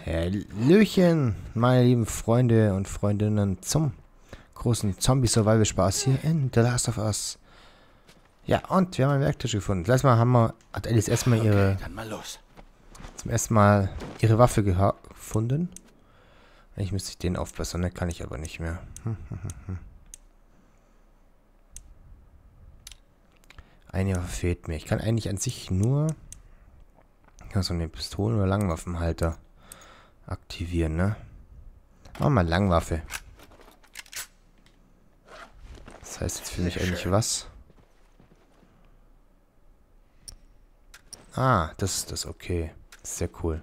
Hallöchen, meine lieben Freunde und Freundinnen zum großen Zombie-Survival-Spaß hier in The Last of Us. Ja, und wir haben einen Werktisch gefunden. Das letzte Mal hat Alice erstmal Dann mal los. zum ersten Mal ihre Waffe gefunden. Eigentlich müsste ich den aufbessern, ne? Kann ich aber nicht mehr. Eine Waffe fehlt mir. Ich kann eigentlich an sich nur so eine Pistolen- oder Langwaffenhalter aktivieren, ne? Machen wir mal Langwaffe. Das heißt jetzt für mich eigentlich was? Ah, das ist das, okay. Sehr cool.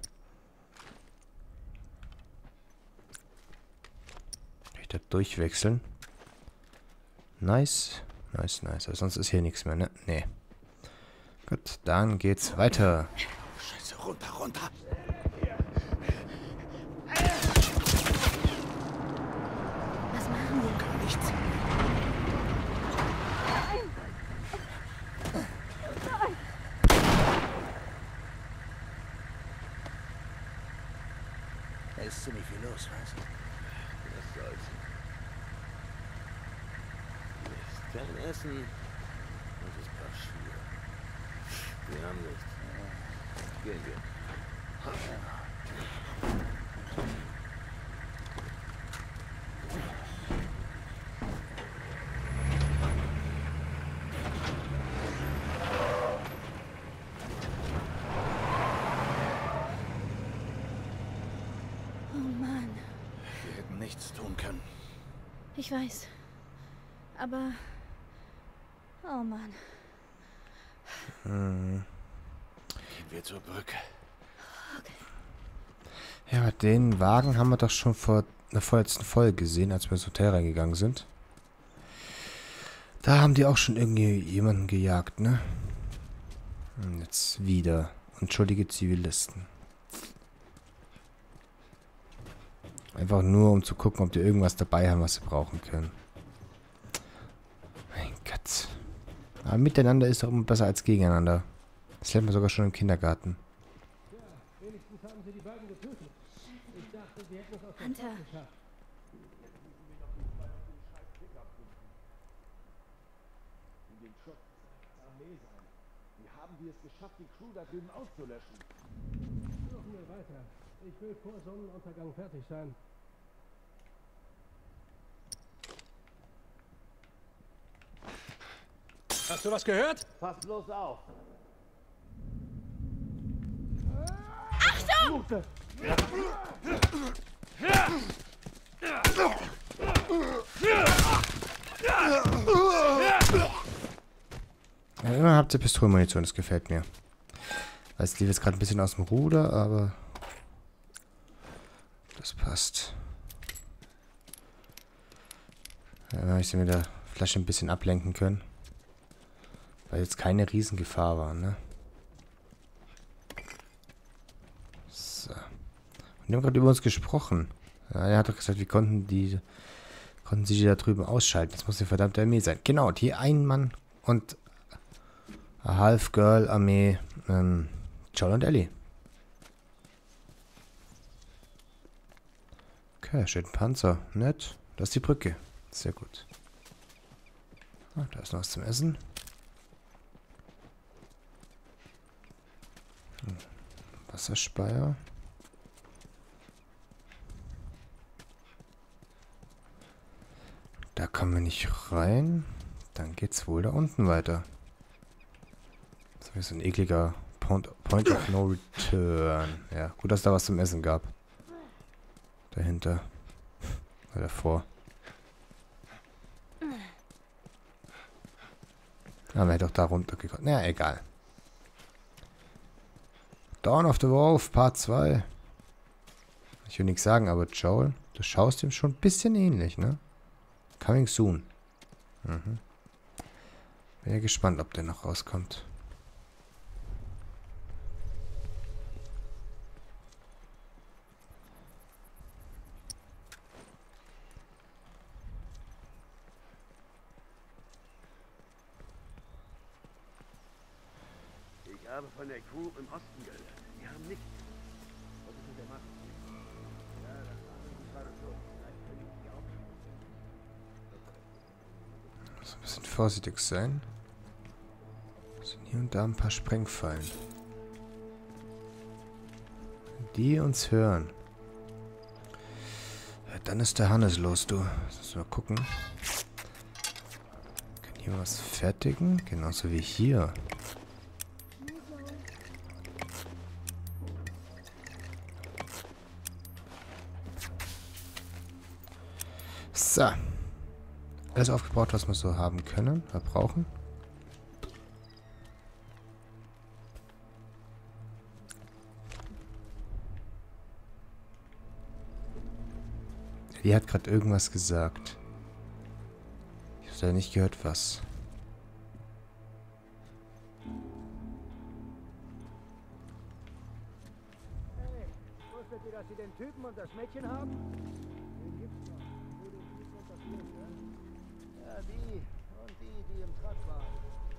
Kann ich da durchwechseln? Nice. Nice, nice. Aber sonst ist hier nichts mehr, ne? Nee. Gut, dann geht's weiter. Scheiße, runter, runter. Was machen wir? Nichts. Da ist ziemlich viel los, was? Was soll's? Mist, kein Essen. Das ist Passier. Wir haben nichts. Gehen wir. Oh Mann, Wir hätten nichts tun können. ich weiß. Aber... Oh Mann. Gehen wir zur Brücke. Ja, den Wagen haben wir doch schon vor der vorletzten Folge gesehen, als wir ins Hotel reingegangen sind. Da haben die auch schon irgendwie jemanden gejagt, ne? Und jetzt wieder. Unschuldige Zivilisten. Einfach nur, um zu gucken, ob die irgendwas dabei haben, was sie brauchen können. Mein Gott. Aber miteinander ist doch immer besser als gegeneinander. Das lernt man sogar schon im Kindergarten. Hunter, Wie haben wir es geschafft, die Crew da drüben auszulöschen? Suchen wir weiter. Ich will vor Sonnenuntergang fertig sein. Hast du was gehört? Pass bloß auf! Ja, immer habt ihr Pistolenmunition, das gefällt mir. Weiß, die ist gerade ein bisschen aus dem Ruder, aber das passt. Ja, dann habe ich sie mit der Flasche ein bisschen ablenken können. Weil jetzt keine Riesengefahr war, ne? So. Und die haben gerade über uns gesprochen. Ja, er hat doch gesagt, wie konnten sie die da drüben ausschalten? Das muss eine verdammte Armee sein. Genau, die Ein-Mann- und Half-Girl-Armee, Joel und Ellie. Okay, steht ein Panzer. Nett. Das ist die Brücke. Sehr gut. Ah, da ist noch was zum Essen. Wasserspeier. Da kommen wir nicht rein. Dann geht's wohl da unten weiter. Das ist ein ekliger Point of No Return. Ja, gut, dass da was zum Essen gab. Dahinter. Oder davor. Aber er hätte auch da runtergekommen. Naja, egal. Dawn of the Wolf, Part 2. Ich will nichts sagen, aber Joel, du schaust ihm schon ein bisschen ähnlich, ne? Coming soon. Mhm. Bin ja gespannt, ob der noch rauskommt. Ich habe von der Crew im Osten gehört. Die haben nichts. Was ist mit der Macht? ein bisschen vorsichtig sein. Sind hier und da ein paar Sprengfallen. Wenn die uns hören. Ja, dann ist der Hannes los, du. Lass mal gucken. Können hier was fertigen? Genauso wie hier. So. Alles aufgebaut, was wir so haben können, brauchen. Die hat gerade irgendwas gesagt. Ich habe leider nicht gehört, was. Hey, wusstet ihr, dass sie den Typen und das Mädchen haben? Den gibt's noch. Nur den Typen und das Mädchen. Ja, die und die im Truck waren.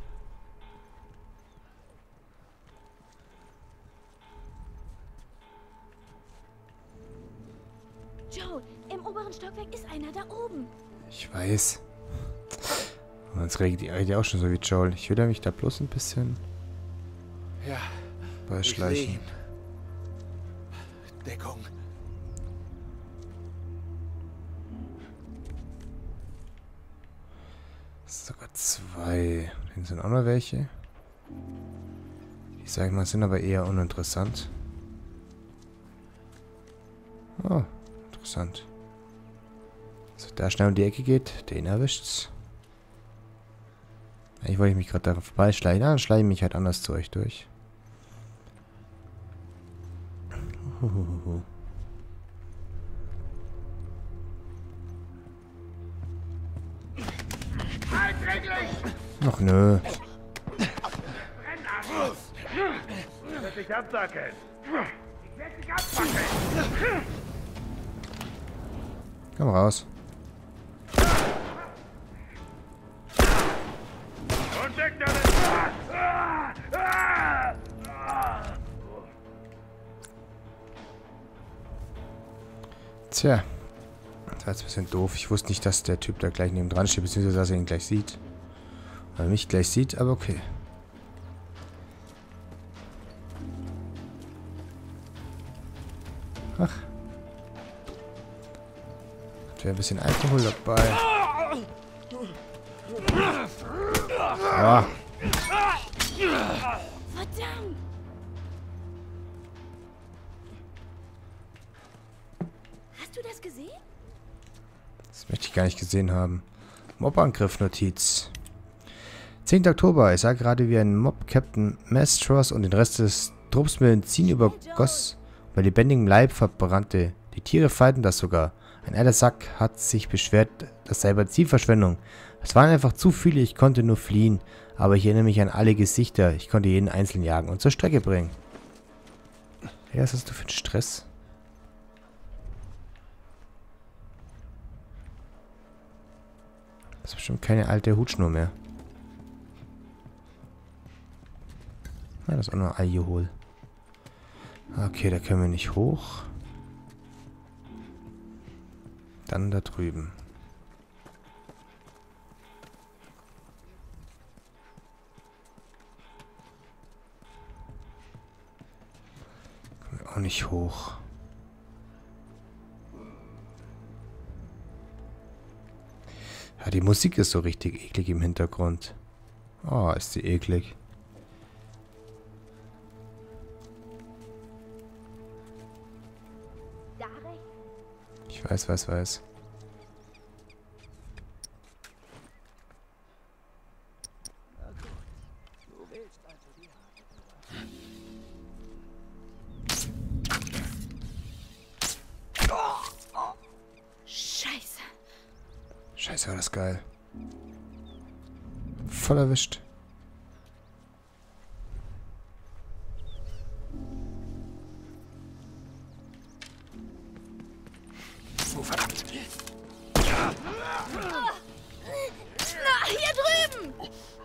Joel, im oberen Stockwerk ist einer da oben. Ich weiß. Und jetzt redet die auch schon so wie Joel. Ich will mich da bloß ein bisschen Ja, beischleichen. Deckung. Sogar zwei. Hier sind auch noch welche. Die, sag ich mal, sind aber eher uninteressant. Oh, interessant. So, da schnell um die Ecke geht, den erwischt's. Ich wollte mich gerade daran vorbeischleichen. Dann schleiche ich mich halt anders zu euch durch. Ach nö. Ich werde dich absackeln. Ich werde dich absackeln. Komm raus. Und deck deine... Tja. Das war jetzt ein bisschen doof. Ich wusste nicht, dass der Typ da gleich neben dran steht, beziehungsweise dass er ihn gleich sieht. Oder mich gleich sieht, aber okay. Ach. Hat ein bisschen Alkohol dabei. Ah. Verdammt! Hast du das gesehen? Das möchte ich gar nicht gesehen haben. Mob-Angriff-Notiz. 10. Oktober. Ich sah gerade, wie ein Mob Captain Mastros und den Rest des Trupps mit Benzin übergoss und bei lebendigem Leib verbrannte. Die Tiere feierten das sogar. Ein alter Sack hat sich beschwert, das sei Benzinverschwendung. Es waren einfach zu viele, ich konnte nur fliehen. Aber ich erinnere mich an alle Gesichter. Ich konnte jeden einzeln jagen und zur Strecke bringen. Hey, was hast du für einen Stress? Das ist bestimmt keine alte Hutschnur mehr. Ja, das ist auch noch Alkohol. Okay, da können wir nicht hoch. Dann da drüben. Kommen wir auch nicht hoch. Ja, die Musik ist so richtig eklig im Hintergrund. Oh, ist sie eklig. Da rechts. Ich weiß. Scheiße. Scheiße, war das geil. Voll erwischt. Oh, verdammt. Na, hier drüben!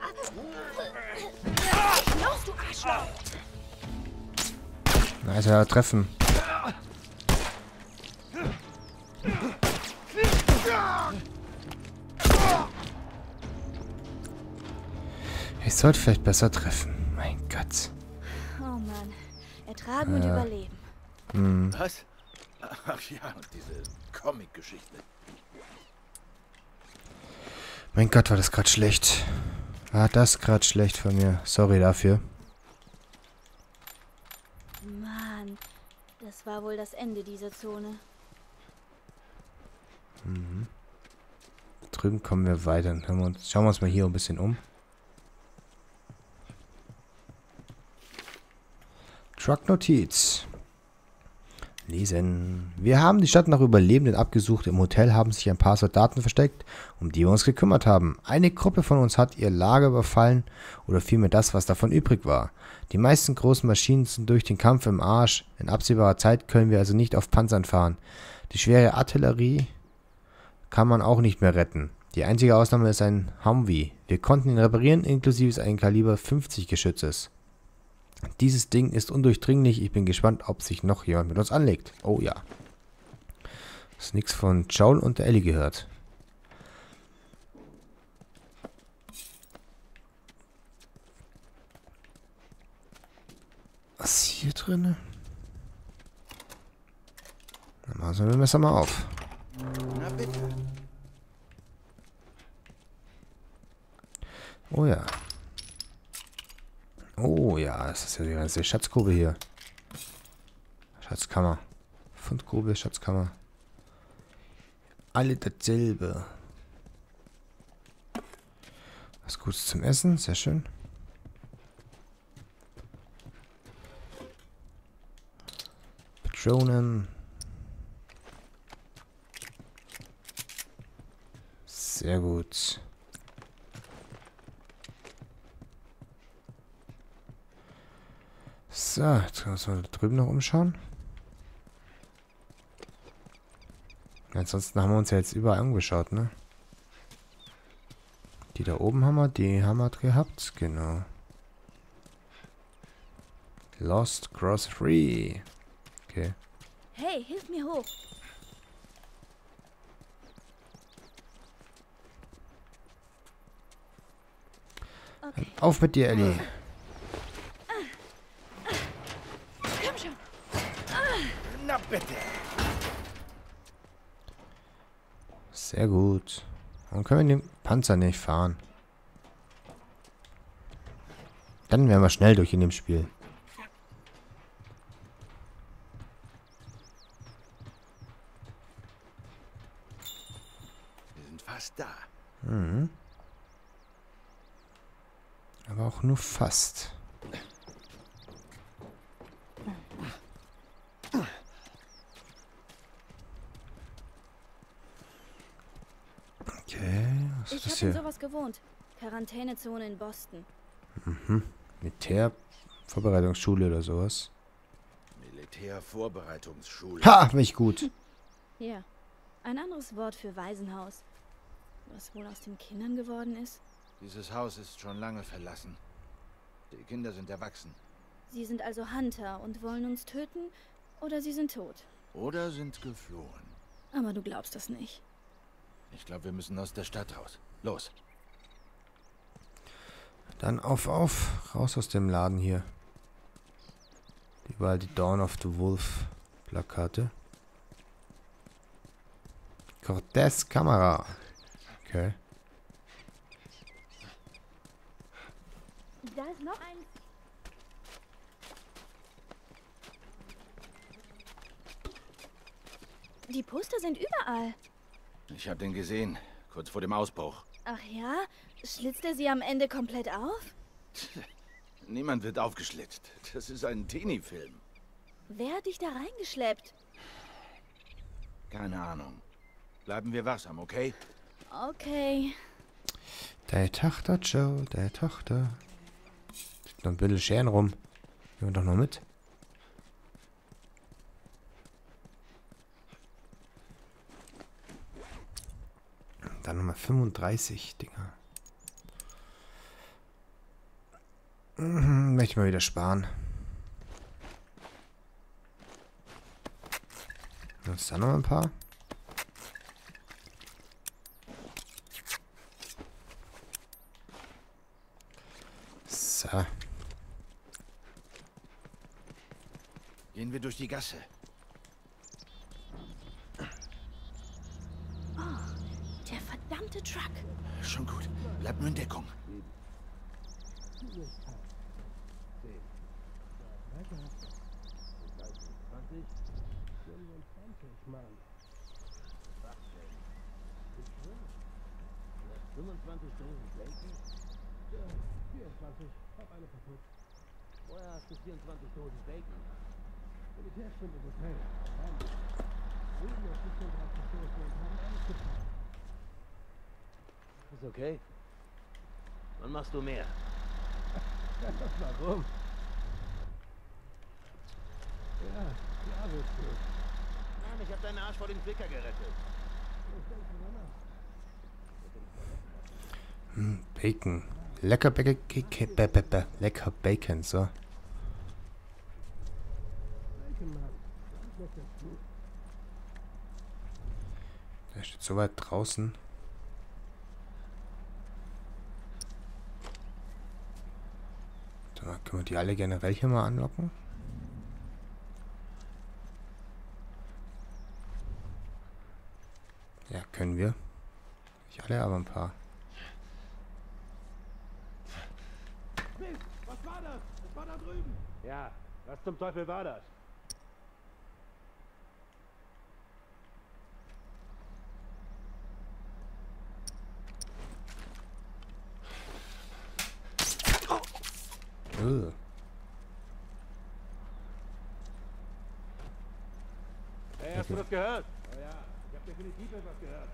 Los, du Arschloch! Na, ist ja treffen. Ich sollte vielleicht besser treffen. Mein Gott. Oh Mann. Ertragen und überleben. Hm. Was? Ach ja, diese Comic-Geschichte. Mein Gott, war das gerade schlecht. War das gerade schlecht von mir. Sorry dafür. Mann. Das war wohl das Ende dieser Zone. Mhm. Drüben kommen wir weiter. Dann schauen wir uns mal hier ein bisschen um. Truck-Notiz. Lesen. Wir haben die Stadt nach Überlebenden abgesucht. Im Hotel haben sich ein paar Soldaten versteckt, um die wir uns gekümmert haben. Eine Gruppe von uns hat ihr Lager überfallen oder vielmehr das, was davon übrig war. Die meisten großen Maschinen sind durch den Kampf im Arsch. In absehbarer Zeit können wir also nicht auf Panzern fahren. Die schwere Artillerie kann man auch nicht mehr retten. Die einzige Ausnahme ist ein Humvee. Wir konnten ihn reparieren, inklusive eines Kaliber 50 Geschützes. Dieses Ding ist undurchdringlich. Ich bin gespannt, ob sich noch jemand mit uns anlegt. Oh ja. Ist nichts von Joel und der Ellie gehört. Was ist hier drin? Dann machen wir das Messer mal auf. Na bitte. Oh ja. Oh ja, das ist ja die ganze Schatzgrube hier. Schatzkammer. Fundgrube, Schatzkammer. Alle dasselbe. Was Gutes zum Essen, sehr schön. Patronen. Sehr gut. So, jetzt können wir uns mal da drüben noch umschauen. Ansonsten haben wir uns ja jetzt überall angeschaut, ne? Die da oben haben wir gehabt, genau. Lost Cross Free. Okay. Hey, hilf mir hoch. Okay. Auf mit dir, Ellie. Komm schon. Na bitte. Sehr gut. Warum können wir den Panzer nicht fahren? Dann wären wir schnell durch in dem Spiel. Wir sind fast da. Mhm. Aber auch nur fast. Okay, was ist Ich das habe in hier? sowas gewohnt. Quarantänezone in Boston. Mhm. Militärvorbereitungsschule oder sowas. Militärvorbereitungsschule. Ha, bin ich gut. Ja. Ein anderes Wort für Waisenhaus. Was wohl aus den Kindern geworden ist? Dieses Haus ist schon lange verlassen. Die Kinder sind erwachsen. Sie sind also Hunter und wollen uns töten, oder sie sind tot. Oder sind geflohen. Aber du glaubst das nicht. Ich glaube, wir müssen aus der Stadt raus. Los. Dann auf, raus aus dem Laden hier. Überall die Dawn of the Wolf Plakate. Cortez Kamera. Okay. Da ist noch eins. Die Poster sind überall. Ich habe den gesehen, kurz vor dem Ausbruch. Ach ja? Schlitzt er sie am Ende komplett auf? Niemand wird aufgeschlitzt. Das ist ein Teenie-Film. Wer hat dich da reingeschleppt? Keine Ahnung. Bleiben wir wachsam, okay? Okay. Der Tochter, Joe, der Tochter. Sieht noch ein bisschen Scheren rum. Nehmen wir doch noch mit. Dann nochmal 35 Dinger. Möchte ich mal wieder sparen. Jetzt dann noch ein paar. wir durch die Gasse. Oh, der verdammte Truck. Schon gut. Bleib nur in Deckung. Mann. 25 Dosen Bacon? Ja, 24. Hab eine kaputt. Woher hast du 24 Dosen Bacon? Militärspinde im Hotel. Drüben auf die Zentrale gestoßen und haben alles getan. Ist okay. Wann machst du mehr? Warum? Ja, klar willst du. Mann, ich hab deinen Arsch vor dem Klicker gerettet. Bacon. Lecker lecker Bacon, so. Der steht so weit draußen. Da können wir die alle generell hier mal anlocken. Ja, können wir. Nicht alle, aber ein paar. Was war das? Das war da drüben. Ja, was zum Teufel war das? Hey, hast du das gehört? Oh ja, ich habe definitiv etwas gehört.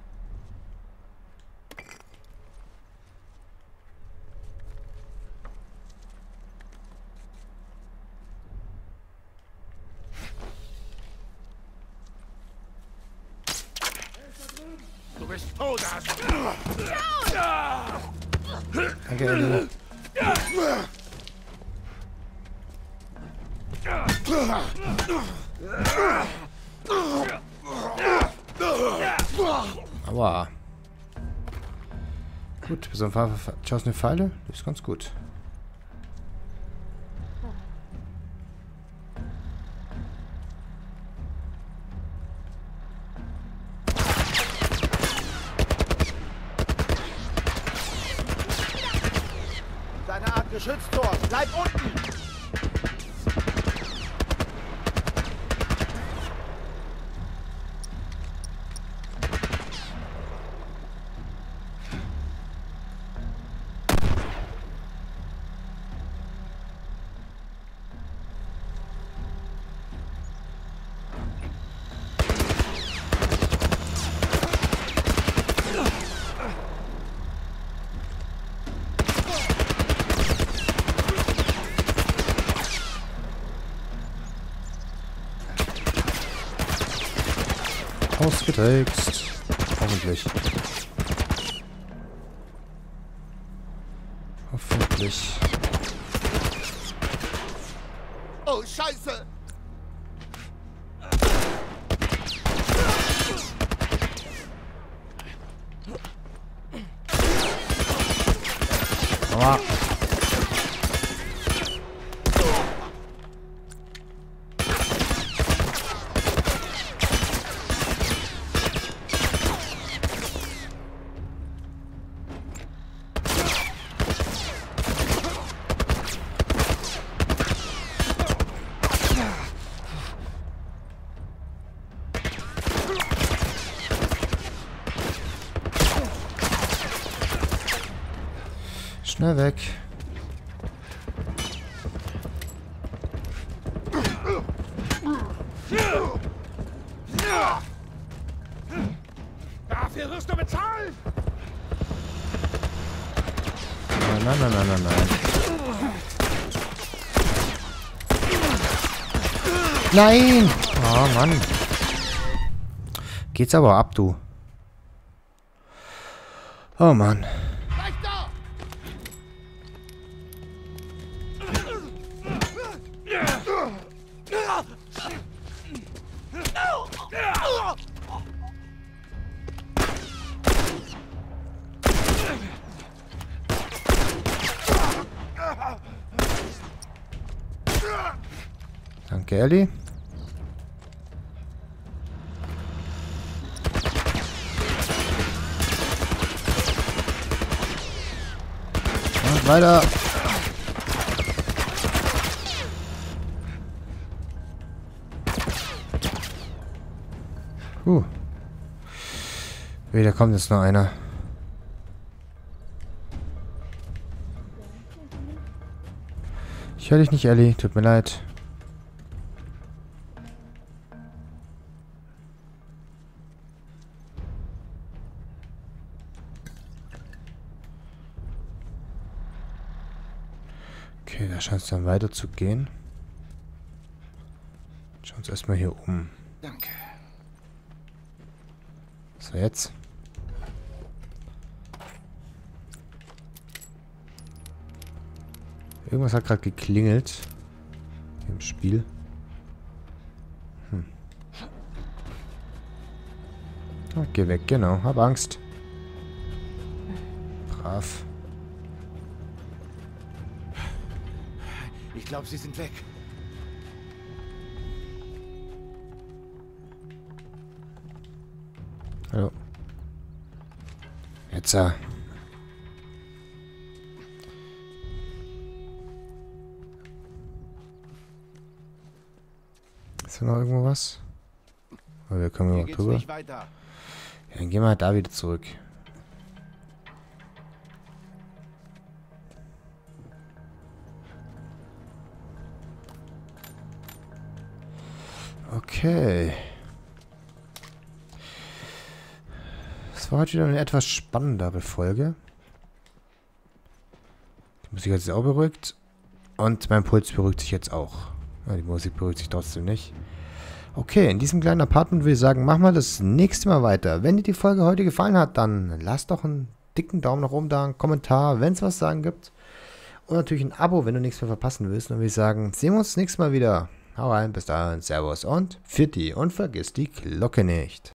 Du bist tot, Arsch! Danke, Ellie. Aua. Gut, so ein paar verschossene Pfeile, das ist ganz gut. Deine Art geschützt, Thor! Bleib unten! Ausgetrickst. Hoffentlich. Hoffentlich. Oh, Scheiße! Aua. Schnell weg. Dafür wirst du bezahlen! Nein, nein, nein, nein, nein. Nein! Oh Mann. Geht's aber ab, du. Oh Mann. Danke. Okay, Ellie. Und weiter. Da kommt jetzt noch einer. Ich höre dich nicht, Ellie. Tut mir leid. Okay, da scheint es dann weiter zu gehen. Schauen wir uns erstmal hier um. Danke. So, jetzt. Irgendwas hat gerade geklingelt. Im Spiel. Oh, geh weg, genau. Hab Angst. Brav. Ich glaube, sie sind weg. Hallo. Jetzt. Ist da noch irgendwo was? Aber wir kommen Hier noch geht's drüber. nicht weiter. Ja, dann gehen wir halt da wieder zurück. Okay. Das war heute wieder eine etwas spannendere Folge. Die Musik hat sich auch beruhigt. Und mein Puls beruhigt sich jetzt auch. Ja, die Musik beruhigt sich trotzdem nicht. Okay, in diesem kleinen Apartment würde ich sagen, machen wir das nächste Mal weiter. Wenn dir die Folge heute gefallen hat, dann lass doch einen dicken Daumen nach oben da, einen Kommentar, wenn es was zu sagen gibt. Und natürlich ein Abo, wenn du nichts mehr verpassen willst. Dann würde ich sagen, sehen wir uns das nächste Mal wieder. Hau rein, bis dahin, Servus und Pfitti. Und vergiss die Glocke nicht.